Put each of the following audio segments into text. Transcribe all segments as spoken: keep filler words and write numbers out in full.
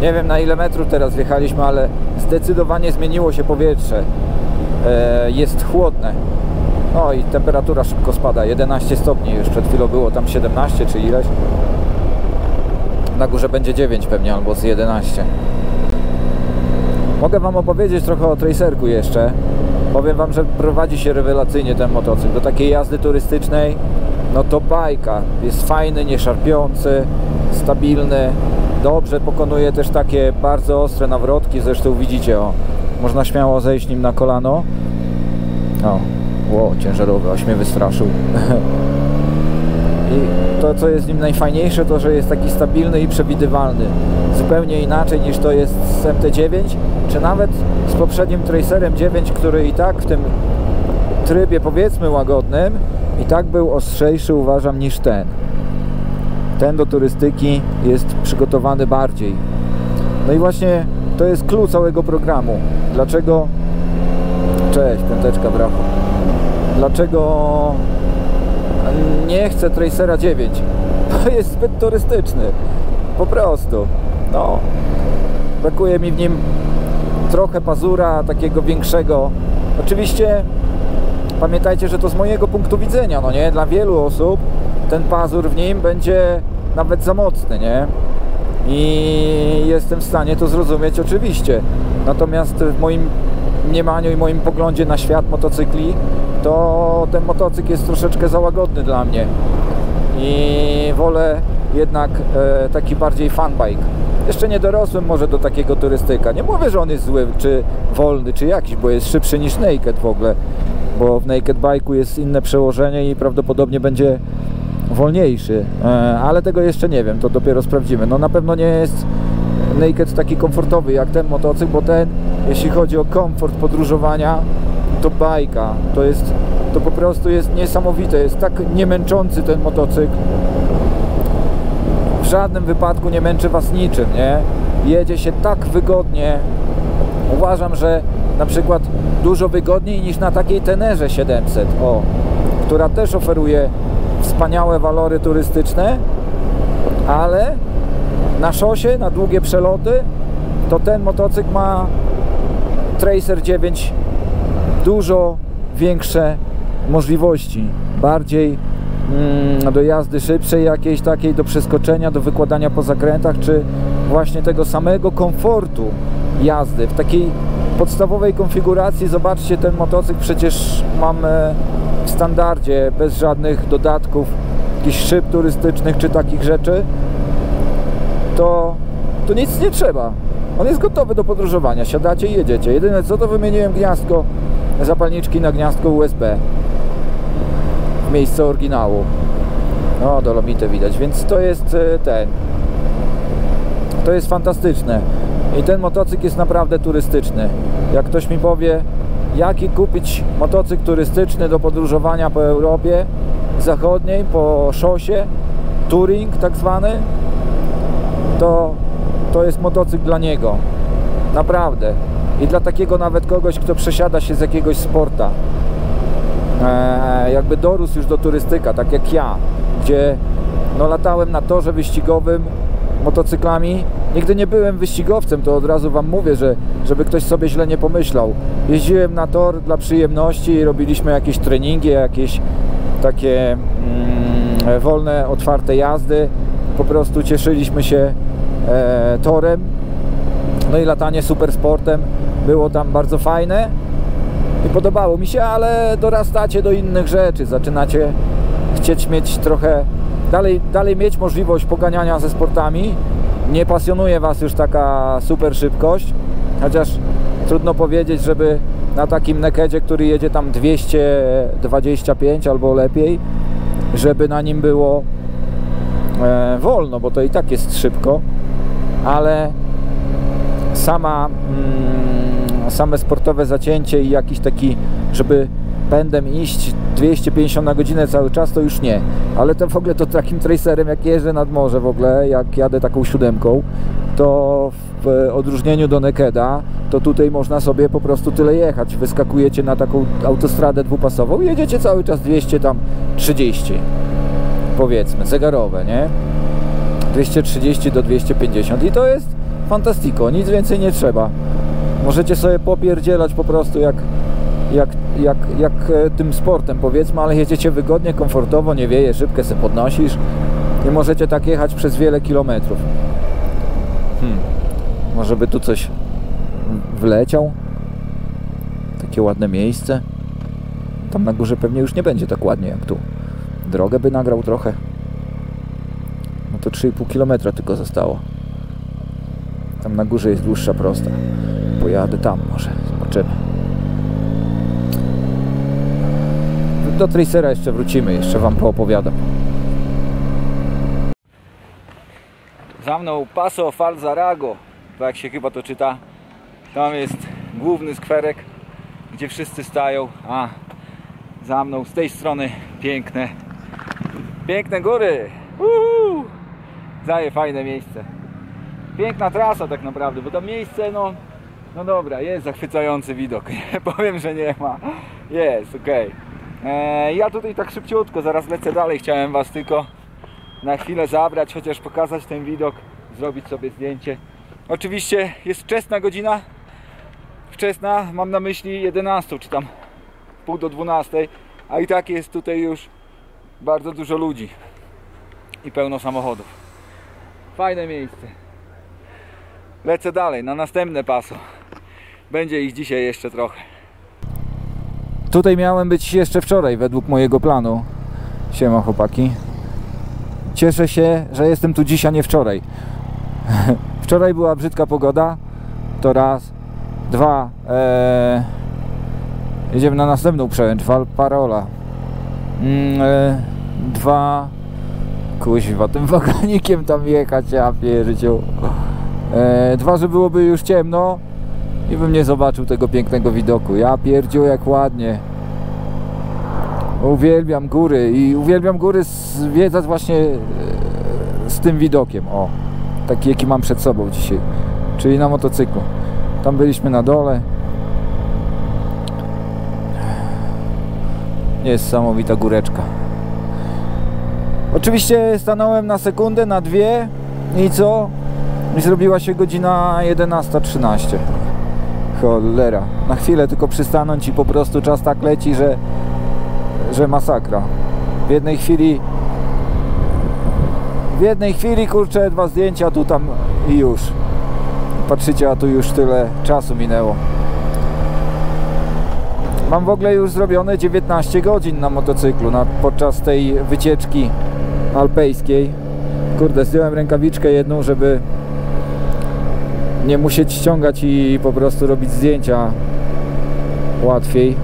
Nie wiem na ile metrów teraz wjechaliśmy, ale zdecydowanie zmieniło się powietrze. E, jest chłodne. No i temperatura szybko spada. jedenaście stopni, już przed chwilą było tam siedemnaście czy ileś. Na górze będzie dziewięć pewnie, albo z jedenaście. Mogę wam opowiedzieć trochę o Tracerku jeszcze. Powiem wam, że prowadzi się rewelacyjnie ten motocykl. Do takiej jazdy turystycznej, no to bajka. Jest fajny, nieszarpiący, stabilny. Dobrze pokonuje też takie bardzo ostre nawrotki. Zresztą widzicie, o, można śmiało zejść nim na kolano. O, ło, ciężarowy, aż mnie wystraszył. I to, co jest w nim najfajniejsze, to że jest taki stabilny i przewidywalny. Zupełnie inaczej niż to jest z M T dziewięć, czy nawet z poprzednim Tracerem dziewięć, który i tak w tym trybie, powiedzmy, łagodnym, i tak był ostrzejszy, uważam, niż ten. Ten do turystyki jest przygotowany bardziej. No i właśnie to jest klucz całego programu. Dlaczego... Cześć, piąteczka, brawo. Dlaczego nie chcę Tracera dziewięć? To jest zbyt turystyczny. Po prostu. No. Brakuje mi w nim trochę pazura takiego większego. Oczywiście pamiętajcie, że to z mojego punktu widzenia, no nie? Dla wielu osób ten pazur w nim będzie nawet za mocny, nie? I jestem w stanie to zrozumieć oczywiście. Natomiast w moim mniemaniu i moim poglądzie na świat motocykli, to ten motocykl jest troszeczkę za łagodny dla mnie. I wolę jednak e, taki bardziej funbike. Jeszcze nie dorosłem może do takiego turystyka. Nie mówię, że on jest zły, czy wolny, czy jakiś, bo jest szybszy niż Naked w ogóle. Bo w Naked Bike'u jest inne przełożenie i prawdopodobnie będzie wolniejszy. E, ale tego jeszcze nie wiem, to dopiero sprawdzimy. No na pewno nie jest Naked taki komfortowy jak ten motocykl, bo ten, jeśli chodzi o komfort podróżowania, to bajka. To jest, to po prostu jest niesamowite. Jest tak niemęczący ten motocykl. W żadnym wypadku nie męczy was niczym, nie? Jedzie się tak wygodnie. Uważam, że na przykład dużo wygodniej niż na takiej Tenerze siedemset, o, która też oferuje wspaniałe walory turystyczne, ale na szosie, na długie przeloty, to ten motocykl ma Tracer dziewięć dużo większe możliwości, bardziej mm, do jazdy szybszej jakiejś takiej, do przeskoczenia, do wykładania po zakrętach, czy właśnie tego samego komfortu jazdy w takiej podstawowej konfiguracji. Zobaczcie, ten motocykl przecież mamy w standardzie, bez żadnych dodatków, jakichś szyb turystycznych czy takich rzeczy. To, to nic nie trzeba. On jest gotowy do podróżowania. Siadacie i jedziecie. Jedyne co, to wymieniłem gniazdko zapalniczki na gniazdko U S B w miejsce oryginału. No, dolomite widać, więc to jest ten. To jest fantastyczne. I ten motocykl jest naprawdę turystyczny. Jak ktoś mi powie, jaki kupić motocykl turystyczny do podróżowania po Europie Zachodniej, po szosie, touring tak zwany, to, to jest motocykl dla niego. Naprawdę. I dla takiego nawet kogoś, kto przesiada się z jakiegoś sporta. Eee, jakby dorósł już do turystyka, tak jak ja, gdzie no, latałem na torze wyścigowym motocyklami. Nigdy nie byłem wyścigowcem, to od razu wam mówię, że żeby ktoś sobie źle nie pomyślał. Jeździłem na tor dla przyjemności, robiliśmy jakieś treningi, jakieś takie mm, wolne, otwarte jazdy. Po prostu cieszyliśmy się e, torem. No i latanie supersportem było tam bardzo fajne i podobało mi się, ale dorastacie do innych rzeczy, zaczynacie chcieć mieć trochę dalej, dalej mieć możliwość poganiania ze sportami. Nie pasjonuje was już taka super szybkość, chociaż trudno powiedzieć, żeby na takim Nakedzie, który jedzie tam dwieście dwadzieścia pięć albo lepiej, żeby na nim było e, wolno, bo to i tak jest szybko, ale sama mm, same sportowe zacięcie i jakiś taki, żeby pędem iść dwieście pięćdziesiąt na godzinę cały czas, to już nie. Ale to w ogóle to takim Tracerem, jak jeżdżę nad morze w ogóle, jak jadę taką siódemką, to w odróżnieniu do Nakeda, to tutaj można sobie po prostu tyle jechać. Wyskakujecie na taką autostradę dwupasową i jedziecie cały czas dwieście trzydzieści, powiedzmy, zegarowe, nie? dwieście trzydzieści do dwieście pięćdziesiąt i to jest fantastico, nic więcej nie trzeba. Możecie sobie popierdzielać po prostu jak, jak, jak, jak tym sportem, powiedzmy, ale jedziecie wygodnie, komfortowo, nie wieje, szybkę se podnosisz i możecie tak jechać przez wiele kilometrów. Hmm. Może by tu coś wleciał? Takie ładne miejsce. Tam na górze pewnie już nie będzie tak ładnie jak tu. Drogę by nagrał trochę. No to trzy i pół kilometra tylko zostało. Tam na górze jest dłuższa prosta. Pojadę tam może, zobaczymy. Do Tracera jeszcze wrócimy, jeszcze wam poopowiadam. Za mną Passo Falzarago, tak się chyba to czyta. Tam jest główny skwerek, gdzie wszyscy stają. A za mną z tej strony piękne, piękne góry. Uhu! Zaje fajne miejsce. Piękna trasa tak naprawdę, bo to miejsce, no, no dobra, jest zachwycający widok. Nie powiem, że nie ma. Jest, okej. Okay. Eee, ja tutaj tak szybciutko, zaraz lecę dalej. Chciałem was tylko na chwilę zabrać, chociaż pokazać ten widok, zrobić sobie zdjęcie. Oczywiście jest wczesna godzina. Wczesna, mam na myśli jedenastą, czy tam pół do dwunastej, a i tak jest tutaj już bardzo dużo ludzi i pełno samochodów. Fajne miejsce. Lecę dalej, na następne paso. Będzie ich dzisiaj jeszcze trochę. Tutaj miałem być jeszcze wczoraj, według mojego planu. Siema chłopaki. Cieszę się, że jestem tu dziś, a nie wczoraj. Wczoraj była brzydka pogoda. To raz. Dwa. Ee, jedziemy na następną przełęcz, Valparola. Mm, e, dwa. Kuźwa, tym wagonikiem tam jechać, ja pierdziu. E, dwa, że byłoby już ciemno i bym nie zobaczył tego pięknego widoku. Ja pierdziu, jak ładnie. Uwielbiam góry i uwielbiam góry zwiedzać właśnie z tym widokiem. O, taki jaki mam przed sobą dzisiaj, czyli na motocyklu. Tam byliśmy na dole. Niesamowita góreczka. Oczywiście stanąłem na sekundę, na dwie i co? I zrobiła się godzina jedenasta trzynaście. Cholera. Na chwilę tylko przystanąć i po prostu czas tak leci, że że masakra. W jednej chwili w jednej chwili, kurczę, dwa zdjęcia tu, tam i już. Patrzycie, a tu już tyle czasu minęło. Mam w ogóle już zrobione dziewiętnaście godzin na motocyklu na, podczas tej wycieczki alpejskiej. Kurde, zdjąłem rękawiczkę jedną, żeby nie musieć ściągać i po prostu robić zdjęcia łatwiej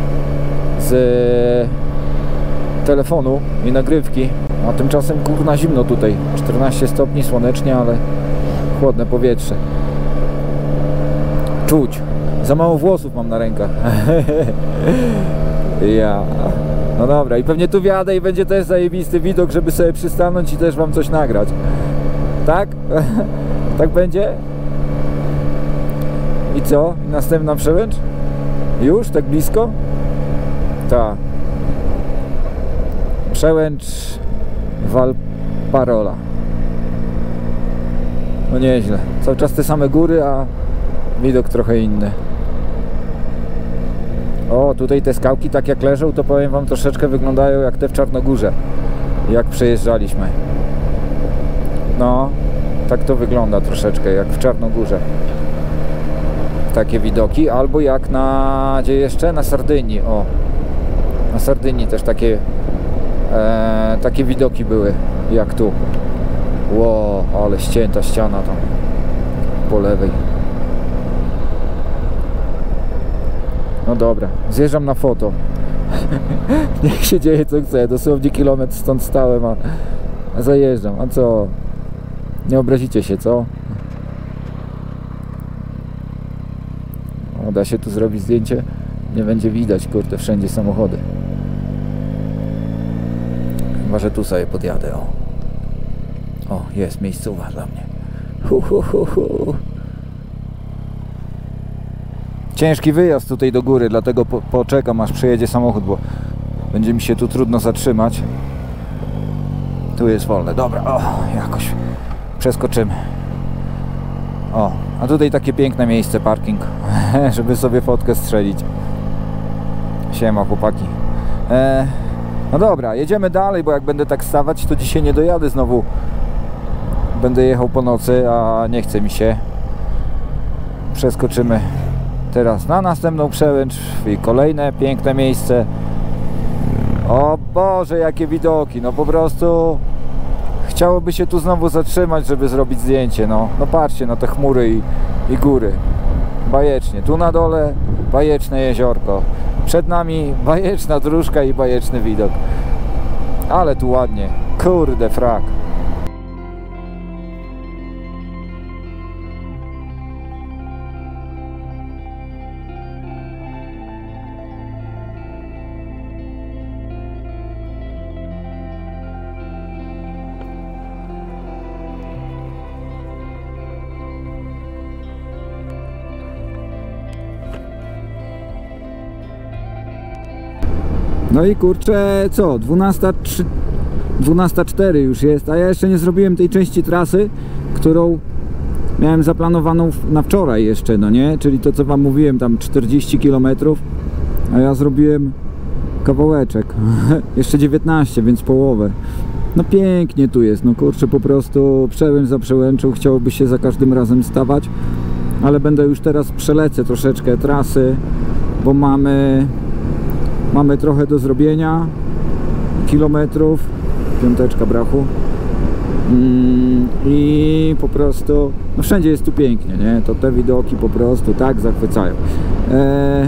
z telefonu i nagrywki. A tymczasem kurna zimno tutaj, czternaście stopni, słonecznie, ale chłodne powietrze. Czuć. Za mało włosów mam na rękach. Ja. No dobra, i pewnie tu wjadę i będzie też zajebisty widok, żeby sobie przystanąć i też wam coś nagrać. Tak? Tak będzie? I co? I następna przełęcz? Już? Tak blisko? Ta. Przełęcz Valparola. No nieźle. Cały czas te same góry, a widok trochę inny. O, tutaj te skałki tak jak leżą, to powiem wam, troszeczkę wyglądają jak te w Czarnogórze, jak przejeżdżaliśmy. No, tak to wygląda troszeczkę jak w Czarnogórze. Takie widoki, albo jak na... gdzie jeszcze? Na Sardynii, o. Na Sardynii też takie e, takie widoki były, jak tu. Ło, ale ścięta ściana tam po lewej. No dobra, zjeżdżam na foto. Niech się dzieje co chce, dosłownie kilometr stąd stałem, a, a zajeżdżam. A co? Nie obrazicie się, co? O, da się tu zrobić zdjęcie? Nie będzie widać, kurde, wszędzie samochody. Chyba, że tu sobie podjadę, o. O, jest miejscowa dla mnie. Hu, hu, hu, hu. Ciężki wyjazd tutaj do góry, dlatego po, poczekam aż przyjedzie samochód, bo będzie mi się tu trudno zatrzymać. Tu jest wolne, dobra, o, jakoś przeskoczymy. O, a tutaj takie piękne miejsce, parking, żeby sobie fotkę strzelić. Siema chłopaki. E, no dobra, jedziemy dalej, bo jak będę tak stawać, to dzisiaj nie dojadę znowu. Będę jechał po nocy, a nie chce mi się. Przeskoczymy teraz na następną przełęcz i kolejne piękne miejsce. O Boże, jakie widoki, no po prostu chciałoby się tu znowu zatrzymać, żeby zrobić zdjęcie. No, no patrzcie na te chmury i, i góry. Bajecznie, tu na dole bajeczne jeziorko, przed nami bajeczna dróżka i bajeczny widok. Ale tu ładnie, kurde frak. No i kurczę, co? dwunasta cztery już jest, a ja jeszcze nie zrobiłem tej części trasy, którą miałem zaplanowaną na wczoraj jeszcze, no nie? Czyli to, co wam mówiłem, tam czterdzieści kilometrów, a ja zrobiłem kawałeczek. Jeszcze dziewiętnaście, więc połowę. No pięknie tu jest, no kurczę, po prostu przełęcz za przełęczą, chciałoby się za każdym razem stawać, ale będę już teraz przelecę troszeczkę trasy, bo mamy... Mamy trochę do zrobienia, kilometrów, piąteczka brachu mm, i po prostu, no wszędzie jest tu pięknie, nie? To te widoki po prostu tak zachwycają. Eee,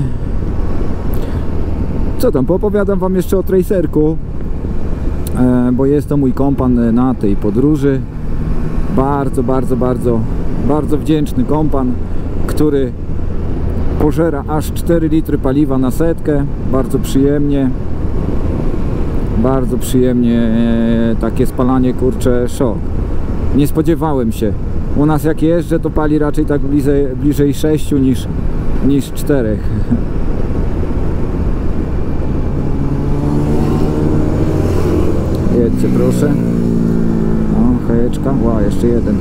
co tam, poopowiadam wam jeszcze o tracerku, eee, bo jest to mój kompan na tej podróży. Bardzo, bardzo, bardzo, bardzo wdzięczny kompan, który pożera aż cztery litry paliwa na setkę. Bardzo przyjemnie. Bardzo przyjemnie takie spalanie, kurczę, szok. Nie spodziewałem się. U nas jak jeżdżę, to pali raczej tak bliżej, bliżej sześciu niż, niż czterech. Jedźcie proszę. O, hejeczka. Ła, jeszcze jeden.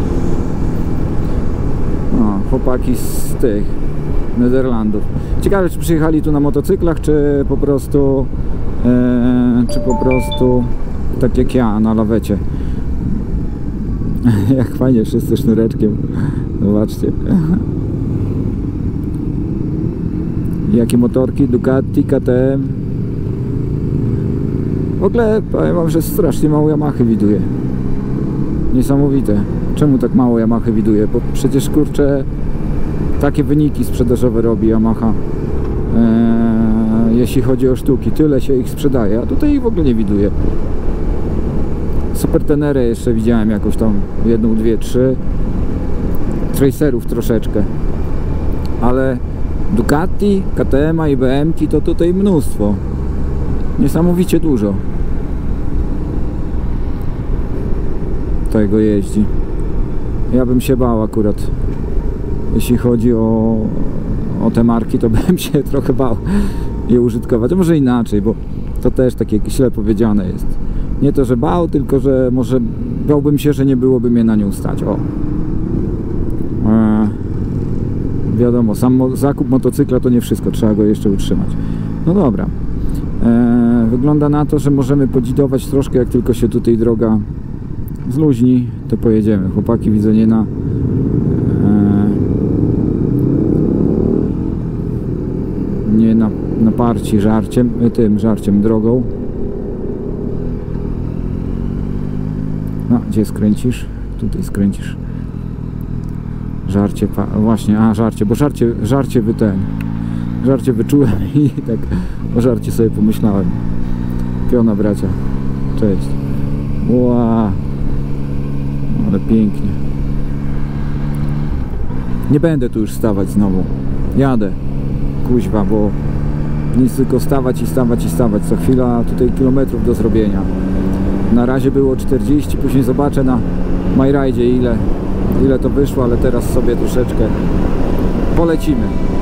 O, chłopaki z tych Niderlandów. Ciekawe, czy przyjechali tu na motocyklach, czy po prostu e, czy po prostu tak jak ja na lawecie. Jak fajnie wszyscy sznureczkiem. Zobaczcie. Jakie motorki? Ducati, K T M. W ogóle powiem wam, że strasznie mało Yamahy widuje. Niesamowite. Czemu tak mało Yamahy widuje? Bo przecież kurczę takie wyniki sprzedażowe robi Yamaha, eee, jeśli chodzi o sztuki, tyle się ich sprzedaje, a tutaj ich w ogóle nie widuję. Supertenerę jeszcze widziałem jakąś tam, jedną, dwie, trzy, tracerów troszeczkę, ale Ducati, K T M i B M ki to tutaj mnóstwo, niesamowicie dużo tego jeździ. Ja bym się bał akurat. Jeśli chodzi o, o te marki, to bym się trochę bał je użytkować. A może inaczej, bo to też takie źle powiedziane jest. Nie to, że bał, tylko że może bałbym się, że nie byłoby mnie na nią stać. O. Eee, wiadomo, sam mo zakup motocykla to nie wszystko, trzeba go jeszcze utrzymać. No dobra. Eee, wygląda na to, że możemy podzidować troszkę, jak tylko się tutaj droga zluźni, to pojedziemy. Chłopaki widzę nie na nie na, naparci żarciem, tym żarciem drogą. No, gdzie skręcisz? Tutaj skręcisz. Żarcie, właśnie, a żarcie, bo żarcie, żarcie wy ten, żarcie wyczułem i tak o żarcie sobie pomyślałem. Piona bracia, cześć. Ła, ale pięknie. Nie będę tu już stawać znowu. Jadę. Kuźwa, bo nic, tylko stawać i stawać i stawać. Co chwila tutaj kilometrów do zrobienia. Na razie było czterdzieści, później zobaczę na MyRide ile, ile to wyszło, ale teraz sobie troszeczkę polecimy.